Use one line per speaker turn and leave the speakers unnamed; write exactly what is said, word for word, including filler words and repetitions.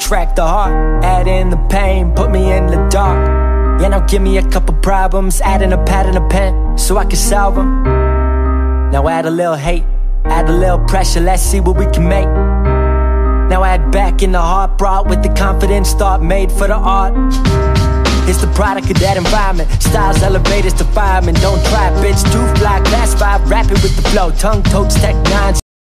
track the heart, add in the pain, put me in the dark. Yeah, now give me a couple problems, add in a pad and a pen, so I can solve them. Now add a little hate, add a little pressure, let's see what we can make. Now add back in the heart brought with the confidence thought made for the art. It's the product of that environment. Styles elevators to firemen. Don't try, bitch, too fly. Class five, rapping with the flow. Tongue totes, tech nines.